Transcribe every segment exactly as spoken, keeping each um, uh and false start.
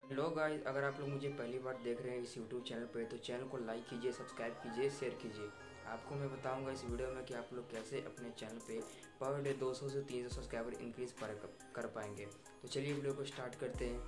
Hello guys, अगर आप लोग मुझे पहली बार देख रहे हैं इस यूट्यूब चैनल पे तो चैनल को लाइक कीजिए, सब्सक्राइब कीजिए, शेयर कीजिए। आपको मैं बताऊंगा इस वीडियो में कि आप लोग कैसे अपने चैनल पे पर डे दो सौ से तीन सौ सब्सक्राइबर इंक्रीज कर कर पाएंगे। तो चलिए वीडियो को स्टार्ट करते हैं।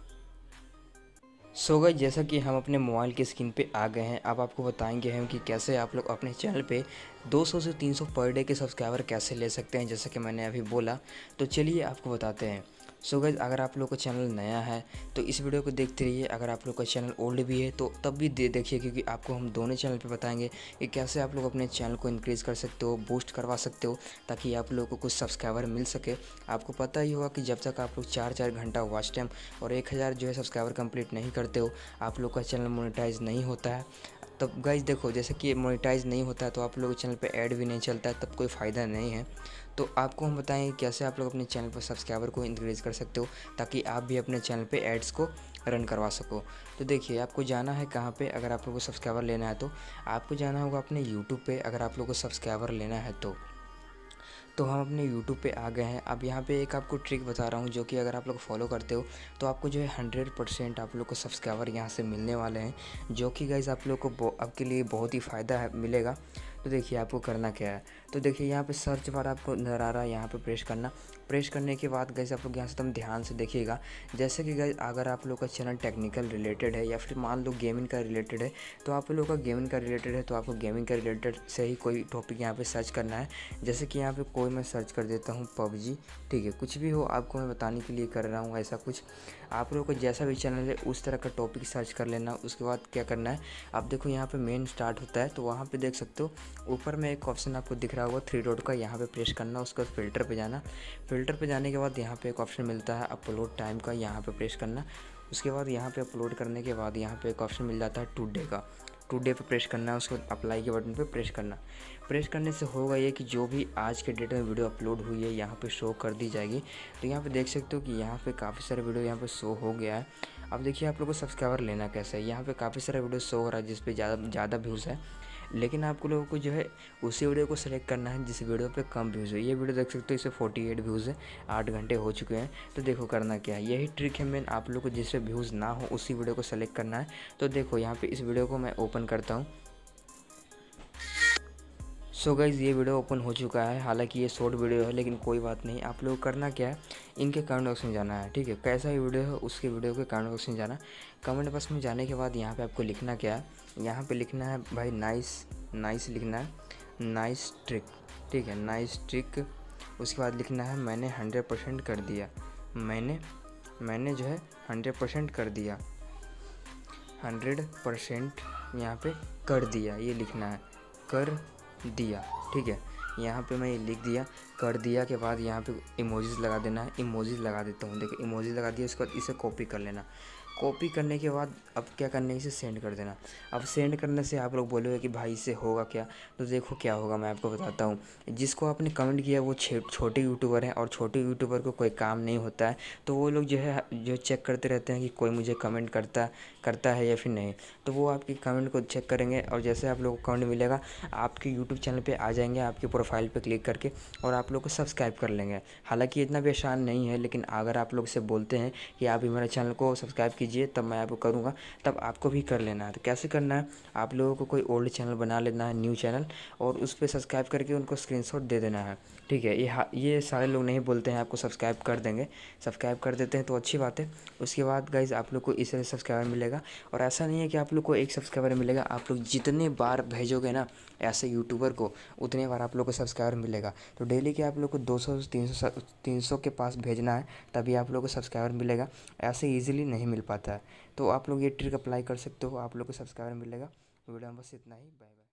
सो गाइस, जैसा कि हम अपने मोबाइल की स्क्रीन पे आ गए हैं, अब आपको बताएंगे हम कि कैसे आप लोग अपने चैनल पे दो सौ से तीन सौ पर डे के सब्सक्राइबर कैसे ले सकते हैं, जैसा कि मैंने अभी बोला। तो चलिए आपको बताते हैं। सो गाइस, अगर आप लोग का चैनल नया है तो इस वीडियो को देखते रहिए। अगर आप लोग का चैनल ओल्ड भी है तो तब भी दे देखिए, क्योंकि आपको हम दोनों चैनल पे बताएंगे कि कैसे आप लोग अपने चैनल को इंक्रीज़ कर सकते हो, बूस्ट करवा सकते हो, ताकि आप लोगों को कुछ सब्सक्राइबर मिल सके। आपको पता ही होगा कि जब तक आप लोग चार चार घंटा वॉच टाइम और एक हज़ार जो है सब्सक्राइबर कंप्लीट नहीं करते हो, आप लोग का चैनल मोनेटाइज नहीं होता है। तब गाइज देखो, जैसे कि मोनेटाइज नहीं होता है तो आप लोगों के चैनल पे ऐड भी नहीं चलता है, तब कोई फ़ायदा नहीं है। तो आपको हम बताएंगे कैसे आप लोग अपने चैनल पर सब्सक्राइबर को इंक्रीज़ कर सकते हो, ताकि आप भी अपने चैनल पे एड्स को रन करवा सको। तो देखिए, आपको जाना है कहाँ पे। अगर आप लोग को सब्सक्राइबर लेना है तो आपको जाना होगा अपने यूट्यूब पे। अगर आप लोग को सब्सक्राइबर लेना है तो तो हम अपने यूट्यूब पे आ गए हैं। अब यहाँ पे एक आपको ट्रिक बता रहा हूँ, जो कि अगर आप लोग फॉलो करते हो तो आपको जो है हंड्रेड परसेंट आप लोग को सब्सक्राइबर यहाँ से मिलने वाले हैं, जो कि गाइज़ आप लोग को आपके लिए बहुत ही फ़ायदा है मिलेगा। तो देखिए आपको करना क्या है। तो देखिए यहाँ पे सर्च बार आपको नज़र आ रहा है, यहाँ पे प्रेस करना। प्रेस करने के बाद गाइज़ आप लोग यहाँ से तुम ध्यान से देखिएगा। जैसे कि गाइज़ अगर आप लोग का चैनल टेक्निकल रिलेटेड है या फिर मान लो गेमिंग का रिलेटेड है, तो आप लोग का गेमिंग का रिलेटेड है तो आपको गेमिंग का रिलेटेड से ही कोई टॉपिक यहाँ पे सर्च करना है। जैसे कि यहाँ पे कोई मैं सर्च कर देता हूँ पबजी, ठीक है। कुछ भी हो, आपको मैं बताने के लिए कर रहा हूँ ऐसा कुछ। आप लोगों को जैसा भी चैनल है उस तरह का टॉपिक सर्च कर लेना। उसके बाद क्या करना है, आप देखो यहाँ पे मेन स्टार्ट होता है तो वहाँ पे देख सकते हो ऊपर में एक ऑप्शन आपको दिख रहा होगा थ्री डॉट का, यहाँ पे प्रेस करना। उसके बाद फ़िल्टर पे जाना। फ़िल्टर पे जाने के बाद यहाँ पे एक ऑप्शन मिलता है अपलोड टाइम का, यहाँ पे प्रेस करना। उसके बाद यहाँ पे अपलोड करने के बाद यहाँ पे एक ऑप्शन मिल जाता है टू डे का। टू डे पे प्रेस करना है। उसके बाद अप्लाई के बटन पे प्रेस करना। प्रेस करने से होगा ये कि जो भी आज के डेट में वीडियो अपलोड हुई है यहाँ पे शो कर दी जाएगी। तो यहाँ पे देख सकते हो कि यहाँ पे काफ़ी सारे वीडियो यहाँ पे शो हो गया है। अब देखिए आप लोग को सब्सक्राइबर लेना कैसे है। यहाँ पे काफ़ी सारा वीडियो शो हो रहा है जिस पे ज़्यादा ज़्यादा व्यूज़ है, लेकिन आपको लोगों को जो है उसी वीडियो को सेलेक्ट करना है जिस वीडियो पे कम व्यूज़ है। ये वीडियो देख सकते हो, इसे अड़तालीस व्यूज़ है, आठ घंटे हो चुके हैं। तो देखो करना क्या है, यही ट्रिक है मेन। आप लोग को जिससे व्यूज़ ना हो उसी वीडियो को सेलेक्ट करना है। तो देखो यहाँ पे इस वीडियो को मैं ओपन करता हूँ। सो गाइज़, ये वीडियो ओपन हो चुका है। हालांकि ये शॉर्ट वीडियो है, लेकिन कोई बात नहीं। आप लोग करना क्या है, इनके कमेंट बॉक्स में जाना है, ठीक है। कैसा ही वीडियो है उसके वीडियो के कमेंट बॉक्स में जाना। कमेंट बॉक्स में जाने के बाद यहाँ पे आपको लिखना क्या है, यहाँ पे लिखना है भाई नाइस नाइस लिखना है, नाइस ट्रिक, ठीक है, नाइस ट्रिक। उसके बाद लिखना है मैंने हंड्रेड परसेंट कर दिया। मैंने मैंने जो है हंड्रेड परसेंट कर दिया, हंड्रेड परसेंट यहाँ पे कर दिया, ये लिखना है, कर दिया, ठीक है। यहाँ पे मैं ये लिख दिया, कर दिया के बाद यहाँ पे इमोजीज लगा देना है। इमोजीज लगा देता हूँ, देखो इमोजीज लगा दिया। उसके बाद इसे कॉपी कर लेना। कॉपी करने के बाद अब क्या करना है, इसे सेंड कर देना। अब सेंड करने से आप लोग बोलोगे कि भाई इससे होगा क्या। तो देखो क्या होगा, मैं आपको बताता हूँ। जिसको आपने कमेंट किया वो छोटे यूट्यूबर हैं, और छोटे यूट्यूबर को कोई काम नहीं होता है, तो वो लोग जो है जो चेक करते रहते हैं कि कोई मुझे कमेंट करता करता है या फिर नहीं। तो वो आपकी कमेंट को चेक करेंगे, और जैसे आप लोग को कमेंट मिलेगा आपके यूट्यूब चैनल पे आ जाएंगे, आपके प्रोफाइल पे क्लिक करके, और आप लोग को सब्सक्राइब कर लेंगे। हालांकि इतना भी आसान नहीं है, लेकिन अगर आप लोग से बोलते हैं कि आप भी मेरे चैनल को सब्सक्राइब कीजिए तब मैं आपको करूँगा, तब आपको भी कर लेना है। तो कैसे करना है, आप लोगों को कोई ओल्ड चैनल बना लेना है, न्यू चैनल, और उस पर सब्सक्राइब करके उनको स्क्रीनशॉट दे देना है, ठीक है। ये ये सारे लोग नहीं बोलते हैं आपको सब्सक्राइब कर देंगे, सब्सक्राइब कर देते हैं तो अच्छी बात है। उसके बाद गाइज़ आप लोग को इस तरह सब्सक्राइबर मिलेगा। और ऐसा नहीं है कि आप लोग को एक सब्सक्राइबर मिलेगा, आप लोग जितने बार भेजोगे ना ऐसे यूट्यूबर को, उतने बार आप लोग को सब्सक्राइबर मिलेगा। तो डेली के आप लोग को दो सौ तीन सौ तीन सौ के पास भेजना है, तभी आप लोग को सब्सक्राइबर मिलेगा। ऐसे ईजिली नहीं मिल पाता है। तो आप लोग ये ट्रिक अप्लाई कर सकते हो, आप लोग को सब्सक्राइबर मिलेगा। वीडियो में बस इतना ही, बाय बाय।